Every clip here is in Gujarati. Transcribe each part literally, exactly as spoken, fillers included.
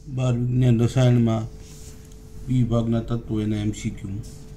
बार विज्ञान रसायण में बी विभागना तत्वों एना एमसीक्यू।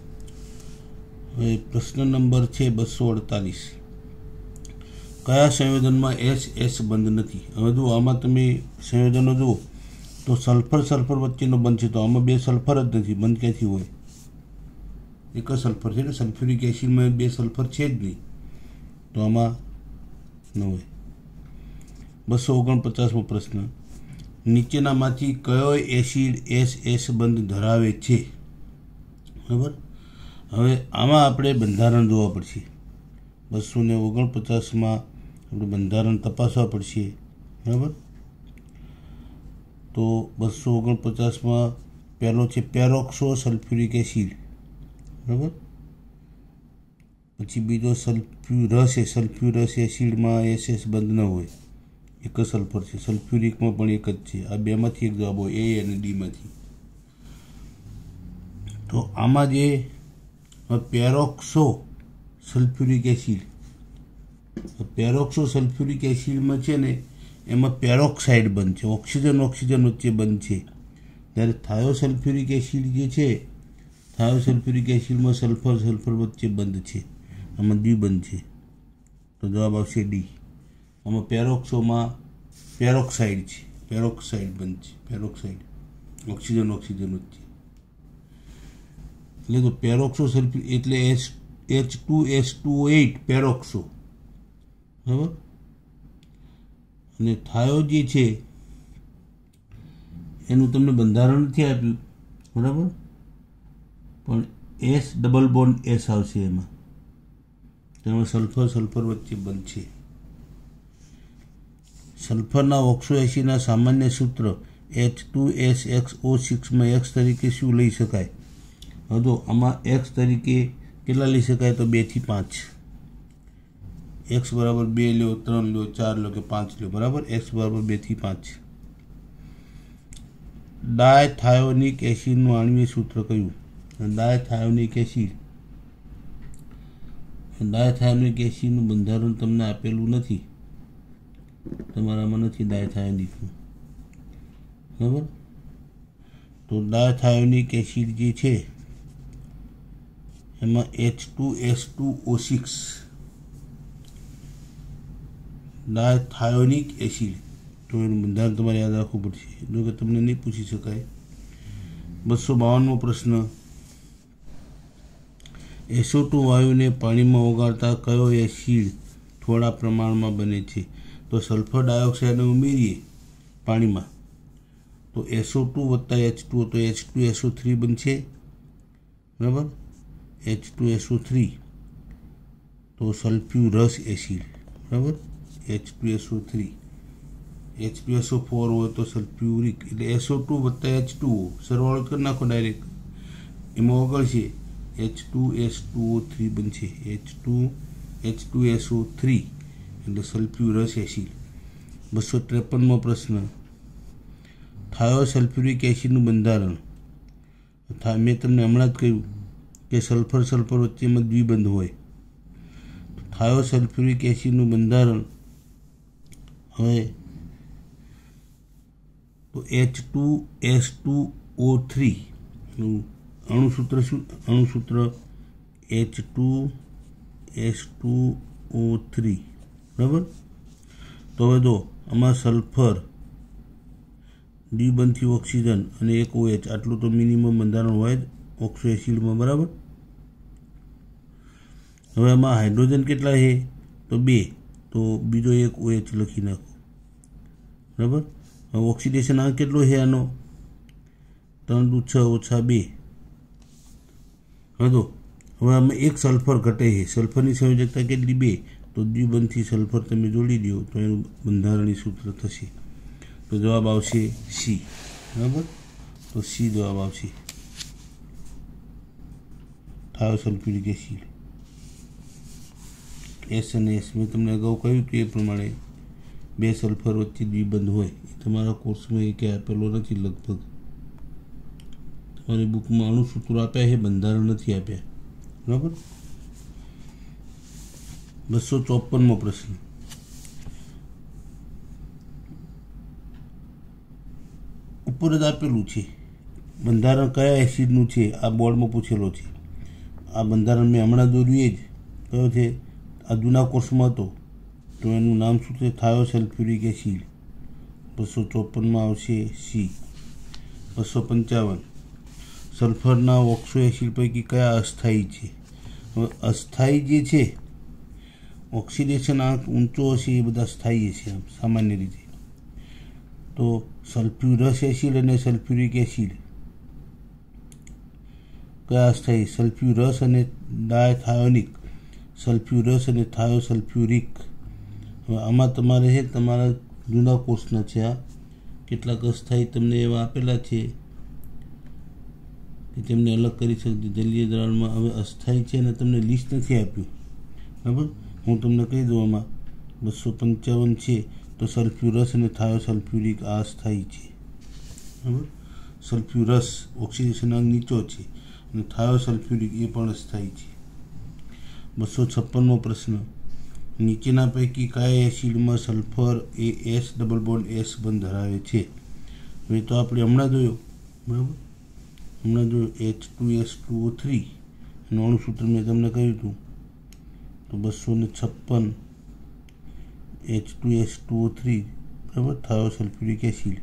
हवे प्रश्न नंबर है बसो अड़तालीस। कया संयोजन में एस एस बंध नहीं। हवे जो आम तमे संयोजनों जुओ तो सल्फर सल्फर वच्चेनो बंध है, तो आम बे सल्फर ज नहीं, बंध क्यांथी होय? एक सल्फर है, सल्फ्यूरिक एसिड में बे सल्फर है ज नहीं, तो आम न होय। बसो ओगणपचासमो प्रश्न। नीचेनामांथी कयो एसिड एस एस बंध धरावे छे? बराबर। हवे आमां आपणे बंधारण जोवा पड़शे। बसो ने ओगणपचास में आपणे बंधारण तपासवा पड़शे। बराबर। तो बसो ओगणपचास में पहलो है पेरोक्सो सल्फ्यूरिक एसिड। बराबर। पछी बीजो सल्फ्यूरस है, सल्फ्यूरस एसिड में एस एस बंध न होय, एक सल्फर है। सल्फ्यूरिक में पण एक ज है। आ बे मांथी एक जवाब होय, ए अने डी मांथी। तो आमां जे peroxo sulphuric acid, peroxo sulphuric acid में है ने एमां पेरोक्साइड बंध है, ऑक्सीजन ऑक्सीजन वच्चे बंध है। त्यारे थायो सल्फ्यूरिक एसिड जे छे, थायो सल्फ्यूरिक एसिड में सल्फर सल्फर वच्चे बंध है, आमां द्विबंध है, तो जवाब आवशे डी। आमां पेरोक्सो में पेरोक्साइड है, पेरोक्साइड बंध है, पेरोक्साइड ऑक्सीजन ऑक्सीजन वच्चे। એટલે તો પેરોક્સો સલ્ફ્યુર એટલે H H two S two O eight peroxo. બરાબર। અને થાયો જે છે એનું તમને બંધારણ નથી આપ્યું, બરાબર, પણ એસ ડબલ બોન્ડ એસ આવશે એમાં, તેમાં સલ્ફર સલ્ફર વચ્ચે બનશે। સલ્ફરના ઓક્સો એસીના સામાન્ય સૂત્ર H two S X O six में एक्स તરીકે શું લઈ શકાય? हाँ तो आमा एक्स तरीके केटला लई शकाय? तो बे थी पांच। एक्स बराबर बे लो, त्रण लो, चार लो के पांच लो, बराबर। एक्स बराबर बे थी पांच। डायथायोनिक एसिड नु आणवीय सूत्र क्यू? डायथायोनिक एसिड, डायथायोनिक एसिड नु बंधारण तमने आपेलू नहीं, तमारामां नथी डायथायोनिक, बराबर। तो डायथायोनिक एसिड जे छे एमां H two S two O six dithionic acid, तो एनुं बंधारण तमारे याद राखवुं पड़शे, जो कि तमने नहीं पूछी शकाय। बसो बावनमो प्रश्न। एस ओ टू वायु ने पानी में ओगाळता कयो एसिड थोड़ा प्रमाण में बने छे? तो सल्फर डायोक्साइड उमेरीए पानी में तो एस ओ टू वत्ता एच टू, तो H two S O three बनशे, बराबर। H two S O three तो सल्फ्यूरस एसिड, बराबर। H two S O three, H two S O four हो तो सल्फ्यूरिक, એટલે एस ओ टू वत्ता एच टू ओ सरवाळो कर नाखो डायरेक्ट, एमां ओगळशे H two S two O three बनशे, H two H two S O three એટલે सल्फ्यूरस एसिड। बसो त्रेपनमो प्रश्न। थायो सल्फ्यूरिक एसिड बंधारण था मैं तमने हमणां ज कह्युं कि सल्फर सल्फर वच्चे में द्विबंध होय। थायो सल्फ्यूरिक एसिड बंधारण हवे तो H two S two O three अणुसूत्र शू? अणुसूत्र H two S two O three, बराबर। तो हवे जो आमां सल्फर द्विबंध थी ऑक्सीजन और एक ओ एच, आटलू तो मिनिमम बंधारण होय ऑक्सो एसिड में, बराबर। हवे आमां हाइड्रोजन केटला है? तो बे, तो बीजो एक ओ एच लखी नाखो, बराबर। हवे ऑक्सीडेशन आ केटलो है आनो? त्रण दू छ ओछा बे। हाँ तो हवे आमां एक सल्फर घटे है, सल्फर की संयोजकता केटली? बे, तो द्विबंध थी सल्फर तमे जोड़ी दो तो एनुं बंधारणीय सूत्र थशे, तो जवाब आवशे सी, बराबर। तो सी जवाब आवशे, थायो सल्फ्यूरिक एसिड। एस અને एस में तमने अगाऊ कह્યું કે એ પ્રમાણે બે સલ્ફર વચ્ચે દ્વિબંધ હોય, એ તમારા કોર્સમાં એ કે આપેલો નથી, લગભગ તમારી બુકમાં અણુસૂત્રો આપ્યા છે, બંધારણ નથી આપ્યા, બરાબર। બસો ચોપનમો પ્રશ્ન। ઉપર જ આપેલું છે બંધારણ કયા એસિડનું છે, આ બોર્ડમાં પૂછેલો છે। આ બંધારણ મેં હમણાં દોર્યું એ જ કયો છે, આ જૂના કોર્સમાં હતો તો એનું નામ શું છે, થાયોસલ્ફ્યુરિક એસિડ। બસો ચોપનમાં આવશે સી। બસો પંચાવન સલ્ફરના ઓક્સો એસિડ પૈકી કયા અસ્થાયી છે? હવે અસ્થાયી જે છે ઓક્સિડેશન આંક ઊંચો હશે એ બધા સ્થાયી છે આમ સામાન્ય રીતે। તો સલ્ફ્યુરસ એસિડ અને સલ્ફ્યુરિક એસિડ કયા અસ્થાયી? સલ્ફ્યુરસ અને ડાયથાયોનિક, સલ્ફ્યુરસ અને થાયોસલ્ફ્યુરિક। હવે આમાં તમારે છે તમારા જૂના કોર્સના છે આ કેટલાક અસ્થાયી તમને એવા આપેલા છે કે તેમને અલગ કરી શકજો જલીય દ્રાવણમાં। હવે અસ્થાયી છે અને તમને લિસ્ટ નથી આપ્યું, બરાબર, હું તમને કહી દઉં આમાં બસો પંચાવન છે તો સલ્ફ્યુરસ અને થાયોસલ્ફ્યુરિક આ અસ્થાયી છે, બરાબર। સલ્ફ્યુરસ ઓક્સિડેશન અંક નીચો છે અને થાયોસલ્ફ્યુરિક એ પણ અસ્થાયી છે। બસો છપ્પનમો પ્રશ્ન, નીચેના પૈકી કયા એસિડમાં સલ્ફર એ એસ ડબલ બોન્ડ એસ બંધ ધરાવે છે? હવે તો આપણે હમણાં જોયો, બરાબર, હમણાં જોયું H two S two O three એનું અણુસૂત્ર મેં તમને કહ્યું હતું તો બસો ને છપ્પન H two S two O three બરાબર થાયોસલ્ફ્યુરિક એસિડ।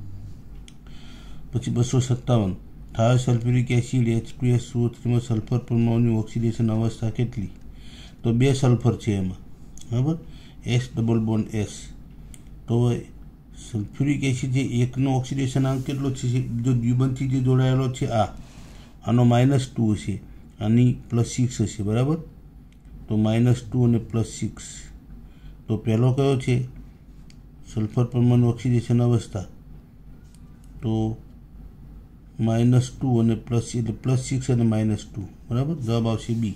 પછી બસો સત્તાવન thiosulphuric acid H two S two O થ્રીમાં સલ્ફર પરમાણુની ઓક્સિડેશન અવસ્થા કેટલી? તો બે સલ્ફર છે એમાં, બરાબર, એસ ડબલ બોન્ડ એસ। તો સલ્ફ્યુરિક એસિડ જે એકનો ઓક્સિડેશન આંક કેટલો છે, બીજો દ્વિબંધથી જે જોડાયેલો છે આ આનો માઇનસ ટુ હશે, આની પ્લસ સિક્સ હશે, બરાબર। તો માઇનસ ટુ અને પ્લસ સિક્સ। તો પહેલો કયો છે સલ્ફર પરમાણુ ઓક્સિડેશન અવસ્થા? તો માઇનસ ટુ અને પ્લસ એટલે પ્લસ સિક્સ અને માઇનસ ટુ, બરાબર, જવાબ આવશે બી।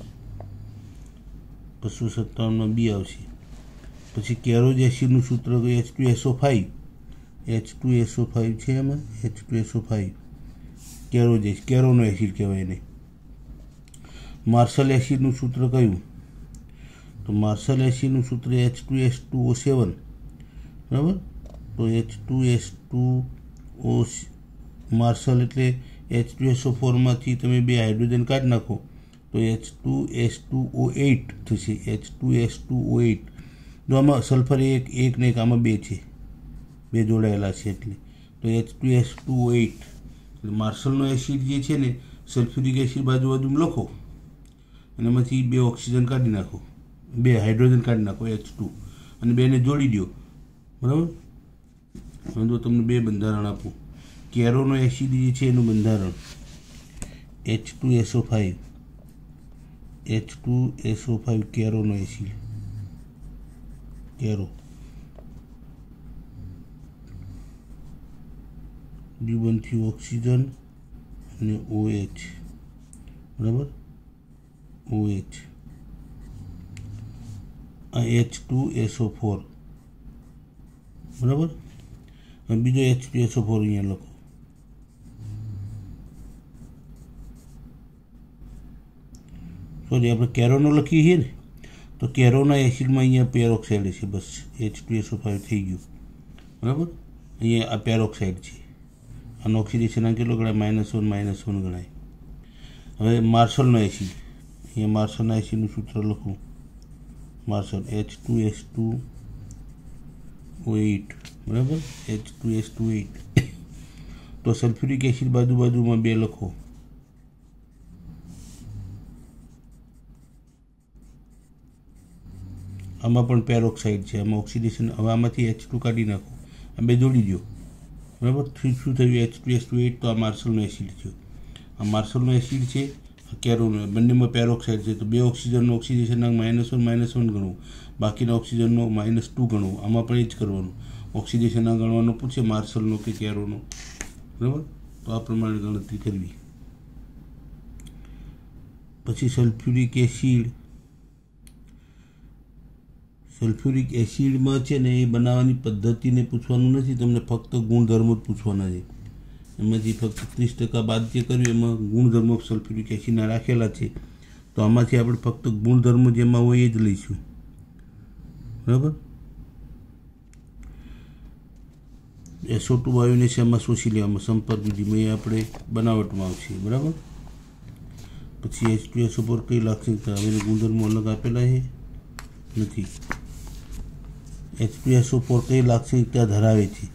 બસો સત્તાવનમાં બી આવશે। પછી કેરોજ એસિડનું સૂત્ર H two S O five, H two S O five છે એમાં H two S O five Caro's acid, કેરોનો એસિડ કહેવાય એને। માર્શલ એસિડનું સૂત્ર કયું? તો માર્શલ એસિડનું સૂત્ર H two S two O seven, બરાબર। તો H two S two O Marshall એટલે એચ ટુ એસ ઓ ફોરમાંથી તમે બે હાઇડ્રોજન કાઢી નાખો તો H two S two O eight થશે, H two S two O eight. જો આમાં સલ્ફર એક એક ને એક આમાં બે છે, બે જોડાયેલા છે એટલે તો H two S two O eight. એટલે માર્શલનો એસિડ જે છે ને સલ્ફ્યુરિક એસિડ બાજુ બાજુમાં લખો અને એમાંથી બે ઓક્સિજન કાઢી નાખો, બે હાઇડ્રોજન કાઢી નાખો એચ ટુ અને બેને જોડી દો, બરાબર। હવે જો તમને બે બંધારણ આપું, કેરોનો એસિડ જે છે એનું બંધારણ H two S O five, H two S O five કેરોનો એસિડ, કેરો દ્વિબંધથી ઓક્સિજન અને ઓએચ, બરાબર, ઓએચ આ H two S O four, બરાબર। અને બીજો H two S O four અહીંયા લખો, સોરી આપણે કેરોનો લખીએ છીએ ને તો કેરોના એસિડમાં અહીંયા પેરોક્સાઇડ છે, બસ H two S O five થઈ ગયું, બરાબર। અહીંયા આ પેરોક્સાઇડ છે, આનો ઓક્સિડેશન આ કેટલો ગણાય? માઇનસ વન માઇનસ વન ગણાય। હવે માર્શલનો એસિડ, અહીંયા માર્શલના એસિડનું સૂત્ર લખું, Marshall H two S two O eight, બરાબર, H two S two eight. તો સલ્ફ્યુરિક એસિડ બાજુ બાજુમાં બે લખો, આમાં પણ પેરોક્સાઇડ છે, આમાં ઓક્સિડેશન, હવે આમાંથી એચ ટુ કાઢી નાખો, આ બે જોડી દો, બરાબર। થ્રી શું થયું? H two S two eight. તો આ માર્શલનો એસિડ થયો, આ માર્શલનો એસિડ છે, આ કેરોનો, બંનેમાં પેરોક્સાઇડ છે તો બે ઓક્સિજનનો oxidation minus one minus one ગણવું, બાકીના ઓક્સિજનનો માઇનસ ટુ ગણવું, આમાં પણ એ જ કરવાનું, ઓક્સિડેશન આ ગણવાનો પૂછે માર્શલનો કે કેરોનો, બરાબર, તો આ પ્રમાણે ગણતરી કરવી। પછી સલ્ફ્યુરિક એસિડ, સલ્ફ્યુરિક એસિડમાં છે ને એ બનાવવાની પદ્ધતિને પૂછવાનું નથી, તમને ફક્ત ગુણધર્મો જ પૂછવાના છે, એમાંથી ફક્ત ત્રીસ ટકા બાદ જે કર્યું એમાં ગુણધર્મો સલ્ફ્યુરિક એસિડના રાખેલા છે, તો આમાંથી આપણે ફક્ત ગુણધર્મો જેમાં હોય એ જ લઈશું, બરાબર। એસઓ ટુ વાયુને શેમાં શોષી લેવામાં? સંપર્ક વિધિમાં. એ આપણે બનાવટમાં આવશે, બરાબર. પછી એચ ટુ એસ ઉપર કઈ લાક્ષણિકતા? હવે ગુણધર્મો અલગ આપેલા છે નથી. એચ ટુ એસ ઉપર કઈ લાક્ષણિકતા ધરાવે છે?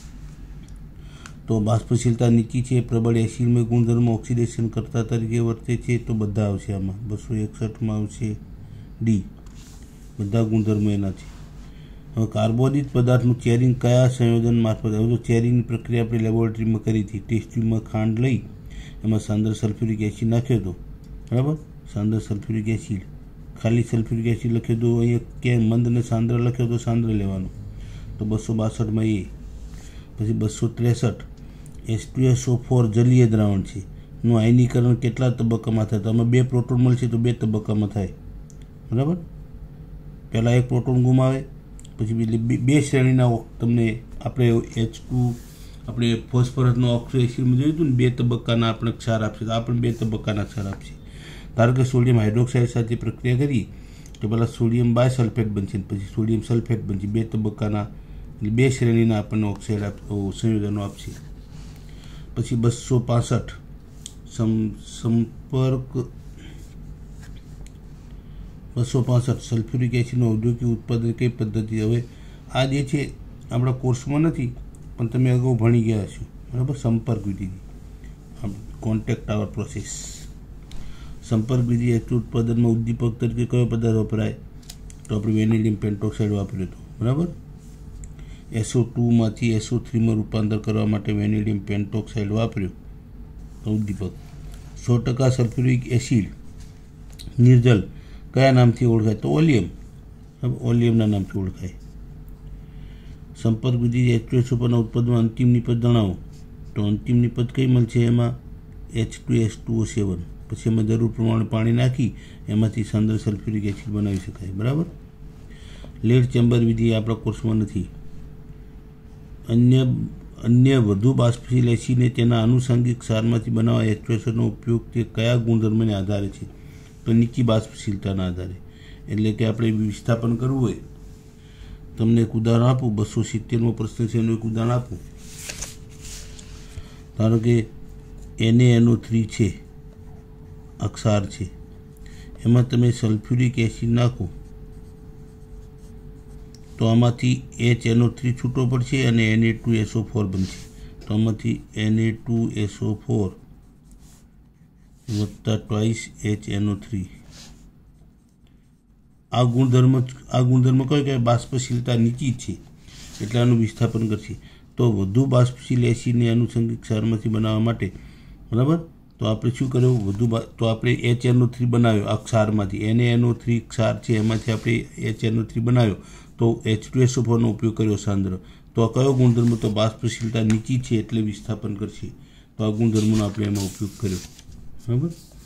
તો બાષ્પશીલતા નીચી છે, પ્રબળ એસિડમય ગુણધર્મો, ઓક્સિડેશન કરતા તરીકે વર્તે છે. તો બધા આવશે આમાં. બસો એકસઠમાં આવશે ડી, બધા ગુણધર્મો એના છે. હવે કાર્બોદિત પદાર્થનું ચેરિંગ કયા સંયોજન મારફત? હવે તો ચેરિંગની પ્રક્રિયા આપણે લેબોરેટરીમાં કરી હતી. ટેસ્ટ ટ્યુબમાં ખાંડ લઈ એમાં સાંદ્ર સલ્ફ્યુરિક એસિડ નાખ્યો હતો, બરાબર. સાંદ્ર સલ્ફ્યુરિક એસિડ, ખાલી સલ્ફ્યુરિક એસિડ લખ્યો હતો. અહીંયા ક્યાંય મંદ ને સાંદ્ર લખ્યો તો સાંદ્ર લેવાનો. તો બસો બાસઠમાં એ. પછી બસો ત્રેસઠ H two S O four જલીય દ્રાવણ છે નું આયનીકરણ કેટલા તબક્કામાં થાય? તો આમાં બે પ્રોટોન મળશે તો બે તબક્કામાં થાય, બરાબર. પહેલાં એક પ્રોટોન ગુમાવે, પછી બે શ્રેણીના તમને આપણે એચ ટુ આપણે ફોસ્ફરસનો ઓક્સો એસિડમાં જોયું હતું ને, બે તબક્કાના આપણે ક્ષાર આપશે. તો આપણે બે તબક્કાના ક્ષાર આપશે. ધારો કે સોડિયમ હાઇડ્રોક્સાઇડ સાથે પ્રક્રિયા કરીએ તો પહેલાં સોડિયમ બાયસલ્ફેટ બનશે, પછી સોડિયમ સલ્ફેટ બનશે. બે તબક્કાના એટલે બે શ્રેણીના આપણને ઓક્સાઇડ આપ સંયોજનો આપશે. પછી બસો પાસઠ સમ સંપર્ક બસો પાસઠ સલ્ફ્યુરિક એસિડનું ઔદ્યોગિક ઉત્પાદન કઈ પદ્ધતિ? હવે આ જે છે આપણા કોર્સમાં નથી, પણ તમે અગાઉ ભણી ગયા છો, બરાબર. સંપર્ક વિધિ, કોન્ટેક્ટ ટાવર પ્રોસેસ. સંપર્ક વિધિ એચ ઉત્પાદનમાં ઉદ્દીપક તરીકે કયો પદાર્થ વપરાય? તો આપણે વેનેડિયમ પેન્ટોક્સાઇડ વાપર્યો હતો, બરાબર. એસઓ ટુમાંથી એસઓ થ્રીમાં રૂપાંતર કરવા માટે વેનેડિયમ પેન્ટોક્સાઇડ વાપર્યો તો ઉદ્દીપક. સો ટકા સલ્ફ્યુરિક એસિડ નિર્જલ કયા નામથી ઓળખાય? તો ઓલિયમ, ઓલિયમના નામથી ઓળખાય. સંપર્ક વિધિ એચ ટુ એસ ઉપરના ઉત્પાદનમાં અંતિમ નિપજ જણાવો. તો અંતિમ નિપજ કઈ મળશે? એમાં H two S two O seven. પછી એમાં જરૂર પ્રમાણે પાણી નાખી એમાંથી સાંદ્ર સલ્ફ્યુરિક એસિડ બનાવી શકાય, બરાબર. લેડ ચેમ્બર વિધિ આપણા કોર્સમાં નથી. અન્ય અન્ય વધુ બાષ્પશીલ એસિડને તેના આનુષંગિક ક્ષારમાંથી બનાવવા એચ ટુ એસનો ઉપયોગ તે કયા ગુણધર્મને આધારે છે? તો નીચી બાષ્પશીલતાના આધારે. એટલે કે આપણે વિસ્થાપન કરવું હોય, તમને એક ઉદાહરણ આપું, બસો સિત્તેરમો પ્રશ્ન છે એનું એક ઉદાહરણ આપું. ધારો કે એને એનો થ્રી છે, અક્ષાર છે, એમાં તમે સલ્ફ્યુરિક એસિડ નાખો તો આમાંથી એચ એનો થ્રી છૂટો પડશે અને N A two S O four બનશે. તો આમાંથી N A two S O four વત્તા ટ્વાઇસ એચ એનો થ્રી. આ ગુણધર્મ આ ગુણધર્મ કયો કે બાષ્પશીલતા નીચી છે એટલે આનું વિસ્થાપન કરશે. તો વધુ બાષ્પશીલ એસિડને આનુષંગિક ક્ષારમાંથી બનાવવા માટે, બરાબર, તો આપણે શું કર્યું? વધુ તો આપણે એચ એનો થ્રી બનાવ્યો આ ક્ષારમાંથી. એને એનો થ્રી ક્ષાર છે એમાંથી આપણે એચ એનો થ્રી બનાવ્યો તો એચ ટુ એસ ઓ ફોરનો ઉપયોગ કર્યો સાંદ્ર. તો આ કયો ગુણધર્મ? તો બાષ્પશીલતા નીચી છે એટલે વિસ્થાપન કરશે. તો આ ગુણધર્મનો આપણે એમાં ઉપયોગ કર્યો, બરાબર.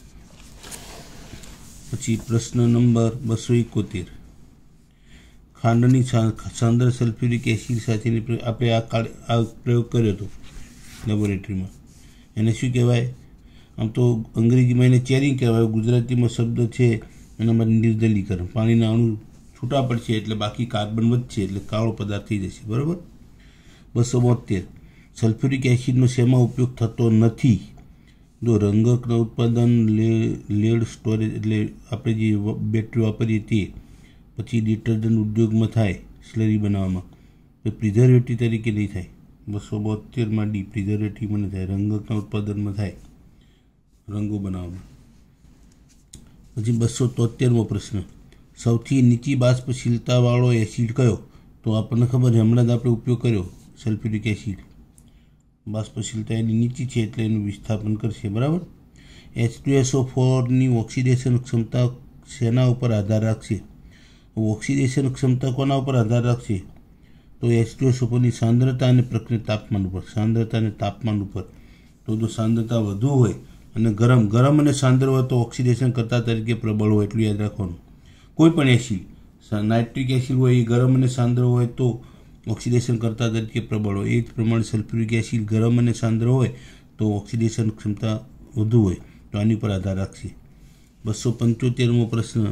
પછી પ્રશ્ન નંબર બસો એકોતેર ખાંડની સાંદ્ર સલ્ફ્યુરિક એસિડ સાથેની આપણે આ આ પ્રયોગ કર્યો હતો લેબોરેટરીમાં. એને શું કહેવાય? આમ તો અંગ્રેજીમાં એને ચેરિંગ કહેવાય, ગુજરાતીમાં શબ્દ છે એનામાં નિર્જલીકરણ. પાણીના અણુ છૂટા પડશે એટલે બાકી કાર્બન વધશે એટલે કાળો પદાર્થ થઈ જશે, બરાબર. બસો બોતેર સલ્ફ્યુરિક એસિડનો શેમાં ઉપયોગ થતો નથી? જો રંગકના ઉત્પાદન, લેડ સ્ટોરેજ એટલે આપણે જે બેટરી વાપરીએ તે, પછી ડિટર્જન્ટ ઉદ્યોગમાં થાય સ્લરી બનાવવામાં, તો પ્રિઝર્વેટિવ તરીકે નહીં થાય. બસો બોતેરમાં ડી પ્રિઝર્વેટિવમાં નહીં થાય, રંગકના ઉત્પાદનમાં થાય, રંગો બનાવવામાં. પછી બસો તોતેરમો પ્રશ્ન સૌથી નીચી બાષ્પશીલતાવાળો એસિડ કયો? તો આપણને ખબર છે, હમણાં જ આપણે ઉપયોગ કર્યો સલ્ફ્યુરિક એસિડ. બાષ્પશીલતા એની નીચી છે એટલે એનું વિસ્થાપન કરશે, બરાબર. એચ ટુ એસ ઓ ફોરની ઓક્સિડેશન ક્ષમતા શેના ઉપર આધાર રાખશે? ઓક્સિડેશન ક્ષમતા કોના ઉપર આધાર રાખશે? તો એચ ટુ એસ ઓ ફોરની સાંદ્રતા અને પ્રક્રિયા તાપમાન ઉપર. સાંદ્રતા અને તાપમાન ઉપર. તો જો સાંદ્રતા વધુ હોય અને ગરમ ગરમ અને સાંદ્ર હોય તો ઓક્સિડેશન કરતા તરીકે પ્રબળ હોય, એટલું યાદ રાખવાનું. કોઈ પણ એસિડ, નાઇટ્રિક એસિડ હોય એ ગરમ અને સાંદ્ર હોય તો ઓક્સિડેશન કરતા તરીકે પ્રબળ હોય. એ જ પ્રમાણે સલ્ફ્યુરિક એસિડ ગરમ અને સાંદ્ર હોય તો ઓક્સિડેશન ક્ષમતા વધુ હોય, તો આની પર આધાર રાખશે. બસો પંચોતેરમો પ્રશ્ન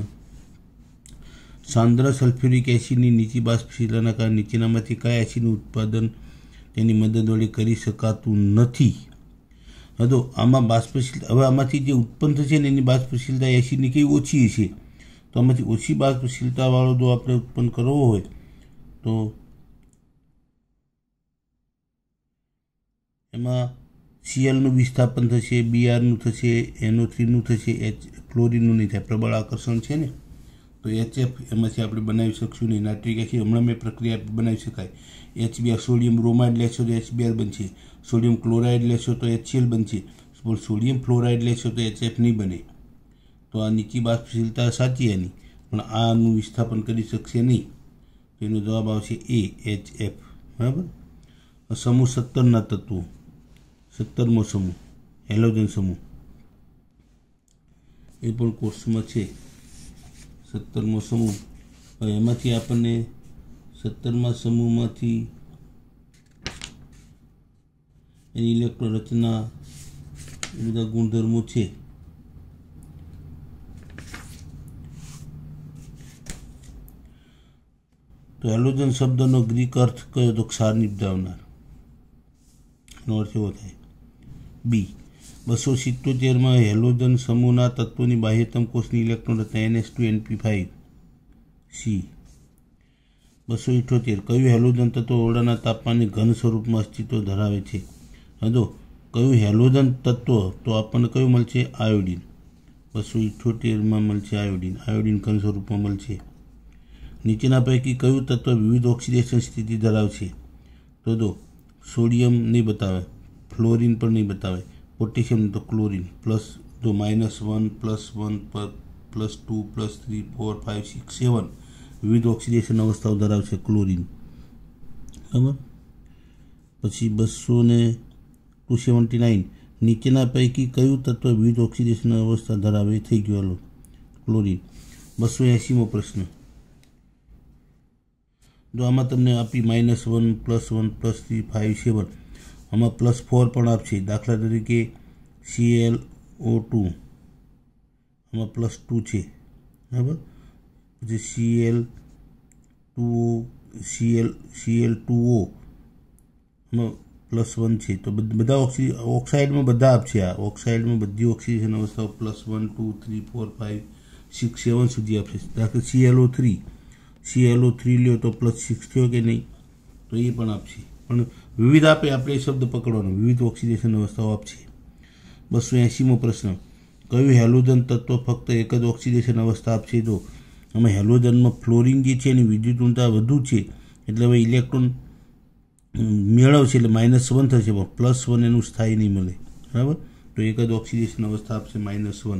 સાંદ્ર સલ્ફ્યુરિક એસિડની નીચી બાષ્પશીલતાના કારણે નીચેનામાંથી કયા એસિડનું ઉત્પાદન તેની મદદ વડે કરી શકાતું નથી। હવે તો આમાં બાષ્પશીલતા, હવે આમાંથી જે ઉત્પન્ન થશે ને એની બાષ્પશીલતા એસિડની કેવી ઓછી છે, તો આમાંથી ઓછી બાષ્પશીલતાવાળો જો આપણે ઉત્પન્ન કરવો હોય તો એમાં સીએલનું વિસ્થાપન થશે, બીઆરનું થશે, એનઓ થ્રીનું થશે, એચ ક્લોરીનનું નહીં થાય, પ્રબળ આકર્ષણ છે ને, તો એચએફ એમાંથી આપણે બનાવી શકશું નહીં। નાઇટ્રિક એસિડ હમણાં મેં પ્રક્રિયા બનાવી શકાય। એચબીઆર સોડિયમ બ્રોમાઇડ લેશો તો એચબીઆર બનશે, સોડિયમ ક્લોરાઇડ લેશો તો એચસીએલ બનશે, પણ સોડિયમ ફ્લોરાઇડ લેશો તો એચએફ નહીં બને। તો આ નીચી બાષ્પશીલતા સાચી એની, પણ આનું વિસ્થાપન કરી શકશે નહીં, તો એનો જવાબ આવશે એ એચ એફ। બરાબર। સમૂહ સત્તરના તત્વો, સત્તરમો સમૂહ હેલોજન સમૂહ, એ પણ કોર્સમાં છે સત્તરમો સમૂહ। એમાંથી આપણને સત્તરમા સમૂહમાંથી એની ઇલેક્ટ્રોન રચના એ બધા ગુણધર્મો છે। તો હેલોજન શબ્દનો ગ્રીક અર્થ કયો, તો ક્ષાર નિપજાવનાર, એનો અર્થ એવો થાય। બી બસો સિત્તોતેરમાં હેલોજન સમૂહના તત્વોની બાહ્યતમ કોષની ઇલેક્ટ્રોન રચના N S two N P five. C બસો ઇઠોતેર કયું હેલોજન તત્વ ઓરડાના તાપમાને ઘન સ્વરૂપમાં અસ્તિત્વ ધરાવે છે? હજો કયું હેલોજન તત્વ, તો આપણને કયું મળશે? આયોડિન। બસો ઇઠોતેરમાં મળશે આયોડિન, આયોડિન ઘન સ્વરૂપમાં મળશે। નીચેના પૈકી કયું તત્વ વિવિધ ઓક્સિડેશન સ્થિતિ ધરાવશે? તો જો સોડિયમ નહીં બતાવે, ફ્લોરિન પણ નહીં બતાવે, પોટેશિયમ તો ક્લોરિન, પ્લસ જો minus one plus one plus two plus three four five six seven વિવિધ ઓક્સિડેશન અવસ્થાઓ ધરાવશે ક્લોરિન। બરાબર। પછી બસો ને ટુ સેવન્ટી નાઇન નીચેના પૈકી કયું તત્વ વિવિધ ઓક્સિડેશન અવસ્થા ધરાવે? થઈ ગયો ક્લોરિન। બસો એંસીમો પ્રશ્ન, જો આમાં તમને આપી minus one plus one plus three five seven, આમાં પ્લસ ફોર પણ આપશે, દાખલા તરીકે સી એલ ઓ ટુ આમાં પ્લસ ટુ છે, બરાબર। પછી C L two C L C L two O આમાં પ્લસ વન છે, તો બધા ઓક્સી ઓક્સાઇડમાં બધા આપશે, આ ઓક્સાઇડમાં બધી ઓક્સિજન અવસ્થાઓ plus one two three four five six seven સુધી આપશે। દાખલા C L O three C L O three લ્યો તો પ્લસ સિક્સ થયો કે નહીં, તો એ પણ આપશે, પણ વિવિધ આપે, આપણે એ શબ્દ પકડવાનો, વિવિધ ઓક્સિડેશન અવસ્થાઓ આપશે। બસો એંસીમો પ્રશ્ન, કયું હેલોજન તત્વ ફક્ત એક જ ઓક્સિડેશન અવસ્થા આપશે? તો આમાં હેલોજનમાં ફ્લોરિન જે છે એની વિદ્યુત ઊર્જા વધુ છે, એટલે હવે ઇલેક્ટ્રોન મેળવશે એટલે માઇનસ વન થશે, પણ પ્લસ વન એનું સ્થાયી નહીં મળે, બરાબર। તો એક જ ઓક્સિડેશન અવસ્થા આપશે માઇનસ વન।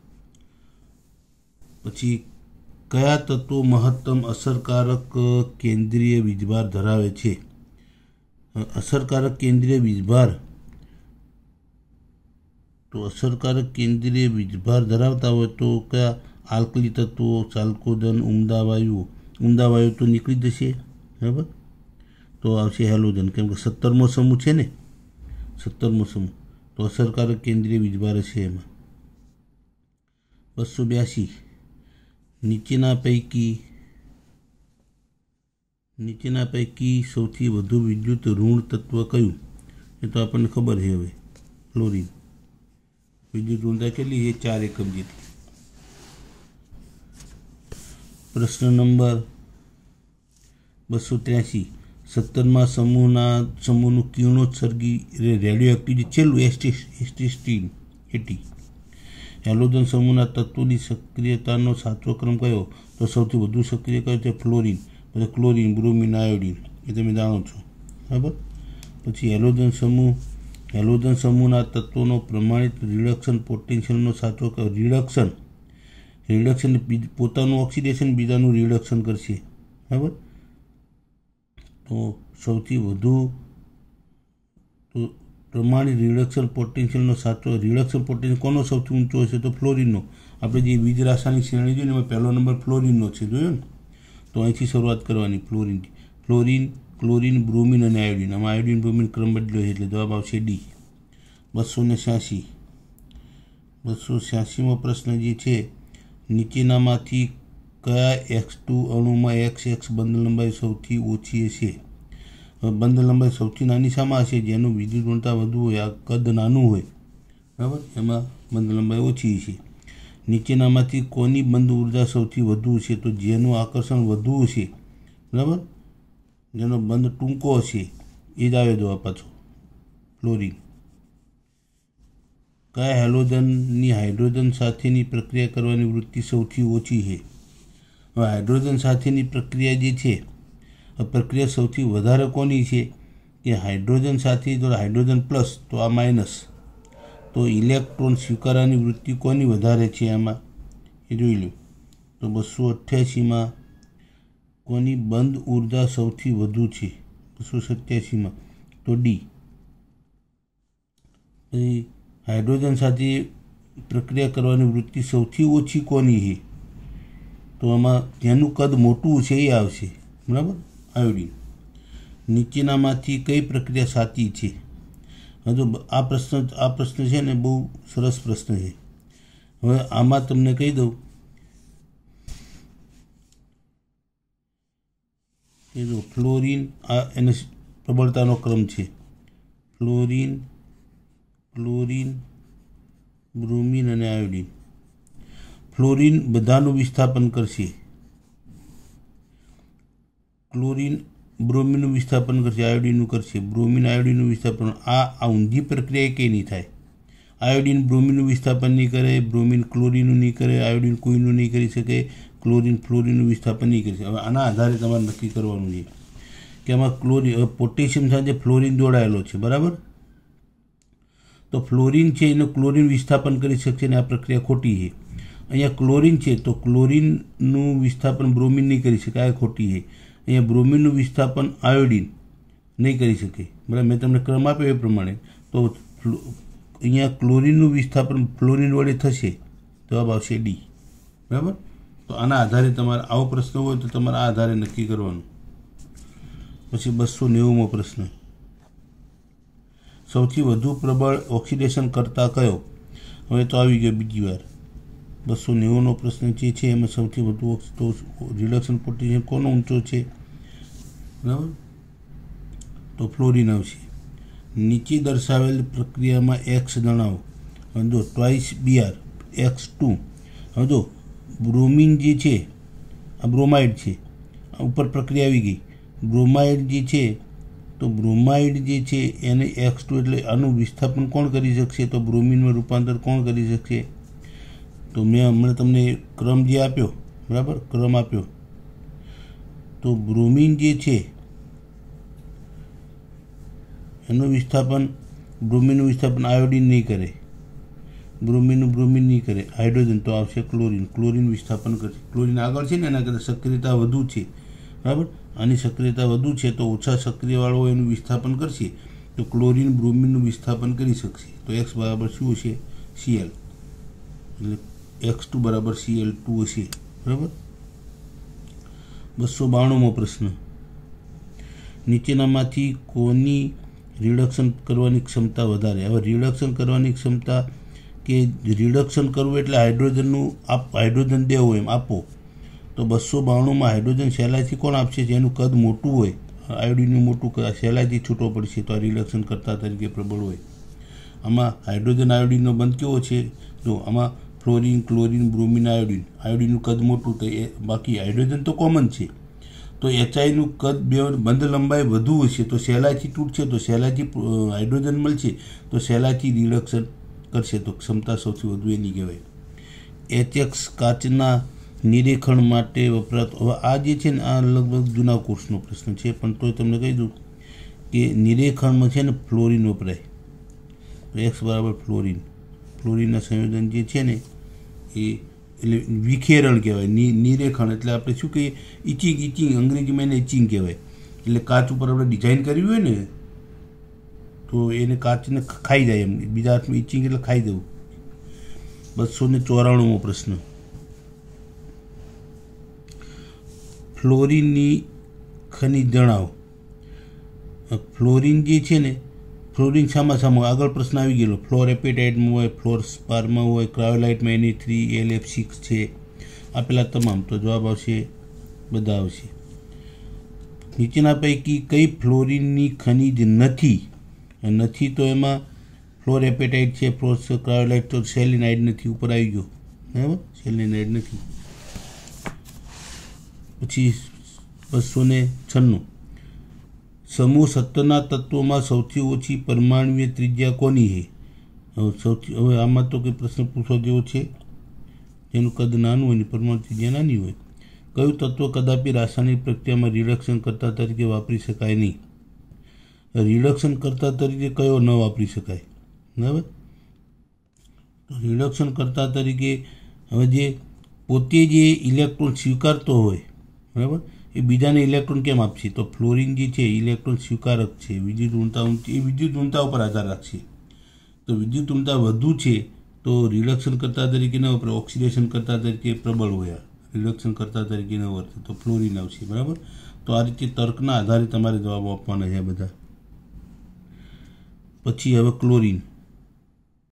પછી કયા તત્વો મહત્તમ અસરકારક કેન્દ્રીય વીજભાર ધરાવે છે? અસરકારક કેન્દ્રીય વીજભાર, તો અસરકારક કેન્દ્રીય વીજભાર ધરાવતા હોય તો કયા? આલ્કલી તત્વો, ચાલ્કોજન, ઉમદા વાયુઓ, ઉમદા વાયુ તો નીકળી જશે, બરાબર, તો આવશે હેલોજન, કેમ કે સત્તરમો સમૂહ છે ને, સત્તરમો સમૂહ, તો અસરકારક કેન્દ્રીય વીજભાર હશે એમાં। બસો બ્યાસી નીચેના પૈકી નીચેના પૈકી સૌથી વધુ વિદ્યુત ઋણ તત્વ કયું? એ તો આપણને ખબર છે હવે, ક્લોરીન। વિદ્યુત ઋણતા કેટલી છે? ચાર એકમ જેટલી। પ્રશ્ન નંબર બસો ત્ર્યાસી સત્તરમાં સમૂહના સમૂહનું કિરણોત્સર્ગી રેડિયો એક્ટિવ જે છેલ્લું એસ્ટિસ્ટીન એટી હેલોજન સમૂહના તત્વોની સક્રિયતાનો સાચો ક્રમ કયો? તો સૌથી વધુ સક્રિય કયો છે? ફ્લોરિન, પછી ક્લોરિન, બ્રોમિન, આયોડિન, એ તમે જાણો છો, બરાબર। પછી હેલોજન સમૂહ હેલોજન સમૂહના તત્વોનો પ્રમાણિત રિડક્શન પોટેન્શિયલનો સાચો કયો? રિડક્શન રિડક્શન પોતાનું ઓક્સિડેશન બીજાનું રિડક્શન કરશે, બરાબર। તો સૌથી વધુ તો પ્રમાણિત રિડક્શન પોટેન્શિયલનો સાચો રિડક્શન પોટેન્શિયલ કોનો સૌથી ઊંચો હશે? તો ફ્લોરિનનો। આપણે જે વીજ રાસાયણિક શ્રેણી જોઈએ ને એમાં પહેલો નંબર ફ્લોરિનનો છે, જોયો ને, તો અહીંથી શરૂઆત કરવાની ફ્લોરિનથી। ફ્લોરિન, ક્લોરિન, બ્રોમિન અને આયોડિન, આમાં આયોડિન બ્રોમિન ક્રમ બદલ્યો છે એટલે જવાબ આવશે ડી। બસો ને છ્યાસી બસો છ્યાસીમો પ્રશ્ન જે છે, નીચેનામાંથી કયા એક્સ ટુ અણુમાં એક્સ એક્સ બંધ લંબાઈ સૌથી ઓછી હશે? બંધ લંબાઈ સૌથી નાની શામાં હશે? જેનું વિદ્યુત ઋણતા વધુ હોય, આ કદ નાનું હોય, બરાબર, એમાં બંધ લંબાઈ ઓછી છે. નીચેનામાંથી કોની બંધ ઉર્જા સૌથી વધુ છે? તો જેનું આકર્ષણ વધુ છે, બરાબર, જેનો બંધ ટૂંકો હશે એ જ આવે જવાબ પાછો, ફ્લોરિન. કયા હેલોજનની હાઇડ્રોજન સાથેની પ્રક્રિયા કરવાની વૃત્તિ સૌથી ઓછી છે? હવે હાઇડ્રોજન સાથેની પ્રક્રિયા જે છે, પ્રક્રિયા સૌથી વધારે કોની છે? કે હાઇડ્રોજન સાથે જો હાઇડ્રોજન પ્લસ તો આ માઇનસ, તો ઇલેક્ટ્રોન સ્વીકારવાની વૃત્તિ કોની વધારે છે આમાં એ જોઈ લો. તો બસો અઠ્યાસીમાં કોની બંધ ઉર્જા સૌથી વધુ છે? બસો સત્યાસીમાં તો ડી. પછી હાઇડ્રોજન સાથે પ્રક્રિયા કરવાની વૃત્તિ સૌથી ઓછી કોની છે? તો આમાં જેનું કદ મોટું છે એ આવશે, બરાબર, આયોડિન. નીચેનામાંથી કઈ પ્રક્રિયા સાચી છે? હજુ આ પ્રશ્ન આ પ્રશ્ન છે ને બહુ સરસ પ્રશ્ન છે. હવે આમાં તમને કહી દઉં કે જો ફ્લોરિન, આ એને પ્રબળતાનો ક્રમ છે, ફ્લોરિન, ક્લોરિન, બ્રોમિન અને આયોડિન. ફ્લોરિન બધાનું વિસ્થાપન કરશે, ક્લોરિન બ્રોમિનનું વિસ્થાપન કરશે, આયોડિનનું કરશે, બ્રોમિન આયોડિનનું વિસ્થાપન. આ આ ઊંધી પ્રક્રિયા કંઈ નહીં થાય. આયોડિન બ્રોમિનનું વિસ્થાપન નહીં કરે, બ્રોમિન ક્લોરિનનું નહીં કરે, આયોડિન કોઈનું નહીં કરી શકે, ક્લોરિન ફ્લોરિનનું વિસ્થાપન નહીં કરી શકે. હવે આના આધારે તમારે નક્કી કરવાનું છે કે આમાં ક્લોરિન, પોટેશિયમ સાથે ફ્લોરિન જોડાયેલો છે, બરાબર, તો ફ્લોરિન છે એનું ક્લોરિન વિસ્થાપન કરી શકશે ને આ પ્રક્રિયા ખોટી છે. અહીંયા ક્લોરિન છે તો ક્લોરિનનું વિસ્થાપન બ્રોમિન નહીં કરી શકે, આ ખોટી છે. અહીંયા બ્રોમિનનું વિસ્થાપન આયોડિન નહીં કરી શકે, બરાબર, મેં તમને ક્રમ આપ્યો એ પ્રમાણે. તો અહીંયા ક્લોરિનનું વિસ્થાપન ફ્લોરિન વડે થશે, જવાબ આવશે ડી, બરાબર. તો આના આધારે તમારે આવો પ્રશ્ન હોય તો તમારે આ આધારે નક્કી કરવાનું. પછી બસો નેવુંમો પ્રશ્ન, સૌથી વધુ પ્રબળ ઓક્સિડેશન કરતા કયો? હવે તો આવી ગયો બીજી વાર. બસો નેવુંનો પ્રશ્ન જે છે એમાં સૌથી વધુ રિડક્શન પોટેન્શિયલ કોનો ઊંચો છે? બરાબર, તો ફ્લોરિન આવશે. નીચે દર્શાવેલ પ્રક્રિયામાં એક્સ જણાવો. હવે જો ટ્વાઇસ બીઆર એક્સ ટુ. હવે જો બ્રોમિન જે છે આ બ્રોમાઇડ છે, ઉપર પ્રક્રિયા આવી ગઈ. બ્રોમાઇડ જે છે તો બ્રોમાઇડ જે છે એને એક્સ ટુ એટલે આનું વિસ્થાપન કોણ કરી શકશે? તો બ્રોમિનમાં રૂપાંતર કોણ કરી શકશે? તો મેં હમણાં તમને ક્રમ જે આપ્યો, બરાબર, ક્રમ આપ્યો, તો બ્રોમિન જે છે એનું વિસ્થાપન, બ્રોમિનનું વિસ્થાપન આયોડિન નહીં કરે, બ્રોમિનનું બ્રોમિન નહીં કરે, હાઇડ્રોજન તો આવશે ક્લોરિન, ક્લોરિન વિસ્થાપન કરશે. ક્લોરિન આગળ છે ને એના કરતાં સક્રિયતા વધુ છે, બરાબર, આની સક્રિયતા વધુ છે તો ઓછા સક્રિયવાળો એનું વિસ્થાપન કરશે, તો ક્લોરિન બ્રોમિનનું વિસ્થાપન કરી શકશે. તો એક્સ બરાબર શું હશે? સીએલ, એટલે એક્સ ટુ બરાબર સી એલ ટુ હશે, બરાબર. બસો બાણુંમો પ્રશ્ન, નીચેનામાંથી કોની રિડક્શન કરવાની ક્ષમતા વધારે? હવે રિડક્શન કરવાની ક્ષમતા કે રિડક્શન કરવું એટલે હાઇડ્રોજનનું આપ હાઇડ્રોજન દેવું એમ આપો, તો બસો બાણુંમાં હાઇડ્રોજન સહેલાઈથી કોણ આપશે? જેનું કદ મોટું હોય, આયોડિનનું મોટું કદ સહેલાઈથી છૂટો પડશે, તો આ રિડક્શન કરતા તરીકે પ્રબળ હોય. આમાં હાઇડ્રોજન આયોડિનનો બંધ કેવો છે? જો આમાં ફ્લોરિન, ક્લોરિન, બ્રોમિન, આયોડિન, આયોડિનનું કદ મોટું, તો એ બાકી હાઇડ્રોજન તો કોમન છે, તો એચઆઈનું કદ બે બંધ લંબાઈ વધુ હશે તો સહેલાઈથી તૂટશે, તો સહેલાઈથી હાઇડ્રોજન મળશે તો સહેલાઈથી રિડક્શન કરશે, તો ક્ષમતા સૌથી વધુ એની કહેવાય. એચએક્સ કાચના નિરીક્ષણ માટે વપરાતો, હવે આ જે છે ને આ લગભગ જૂના કોર્સનો પ્રશ્ન છે, પણ તોય તમને કહી દઉં કે નિરીક્ષણમાં છે ને ફ્લોરિન વપરાય, તો એક્સ બરાબર ફ્લોરિન. ફ્લોરિનના સંયોજન જે છે ને એ એટલે વિખેરણ કહેવાય, નિરેખણ એટલે આપણે શું કહીએ? ઇચિંગ, ઇચિંગ અંગ્રેજીમાં એને ઇચિંગ કહેવાય. એટલે કાચ ઉપર આપણે ડિઝાઇન કરવી હોય ને તો એને કાચને ખાઈ જાય એમ, બીજા હાથમાં ઇચિંગ એટલે ખાઈ દેવું. બસો ને ચોરાણુંમો પ્રશ્ન, ફ્લોરિનની ખનિજ જણાવો. ફ્લોરિન જે છે ને, ફ્લોરિન શામાં શામાં? આગળ પ્રશ્ન આવી ગયેલો, ફ્લોર એપેટાઇટમાં હોય, ફ્લોર સ્પારમાં હોય, ક્રાયોલાઇટમાં એની થ્રી, એલ એફ સિક્સ છે, આપેલા તમામ. તો જવાબ આવશે બધા આવશે. નીચેના પૈકી કઈ ફ્લોરિનની ખનિજ નથી? નથી તો એમાં ફ્લોરેપેટાઇટ છે, ફ્લોરસક્રાયોલાઇટ, તો સેલિનાઇડ નથી, ઉપર આવી ગયો, બરાબર, સેલિનાઇડ નથી. પછી બસો ને છન્નું, સમૂહ સત્તરના તત્વોમાં સૌથી ઓછી પરમાણુય ત્રિજ્યા કોની છે? હવે સૌથી હવે આમાં તો કંઈ પ્રશ્ન પૂછવા જેવો છે? જેનું કદ નાનું હોય ને પરમાણુ ત્રિજ્યા નાની હોય. કયું તત્વ કદાપી રાસાયણિક પ્રક્રિયામાં રિડક્શન કરતા તરીકે વાપરી શકાય નહીં? રિડક્શન કરતા તરીકે કયો ન વાપરી શકાય? બરાબર, તો રિડક્શન કરતા તરીકે હવે જે પોતે જે ઇલેક્ટ્રોન સ્વીકારતો હોય, બરાબર, એ બીજાને ઇલેક્ટ્રોન કેમ આપશે? તો ફ્લોરિન જે છે ઇલેક્ટ્રોન સ્વીકારક છે, વિદ્યુત ઋણતા એ વિદ્યુત ઋણતા ઉપર આધાર રાખશે. તો વિદ્યુત ઋણતા વધુ છે તો રિડક્શન કરતા તરીકે ન વપરાય, ઓક્સિડેશન કરતા તરીકે પ્રબળ હોય, રિડક્શન કરતા તરીકે ન વર્તે તો ફ્લોરિન આવશે. બરાબર, તો આ રીતે તર્કના આધારે તમારે જવાબ આપવાના છે બધા. પછી હવે ક્લોરિન.